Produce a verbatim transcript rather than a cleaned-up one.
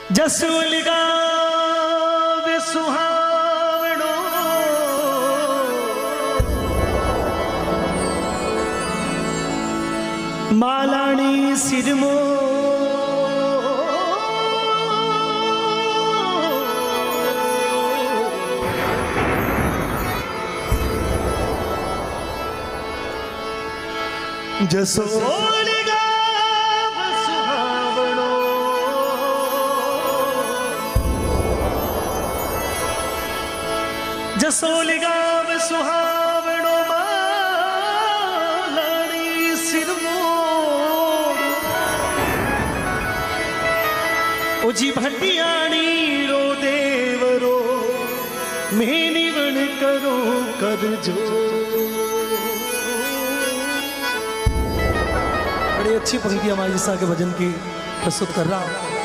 जसूल गावे सुहावणो मालाणी सिरमो जसूल गावे सुहावणो जसूल गावे सुहावणो मालाणी सिरमो ओजी भटियाणी रो देवरो मेनिवण करो करजो। बड़ी अच्छी पंक्ति हमारी ईसा के भजन की प्रस्तुत कर रहा हूं।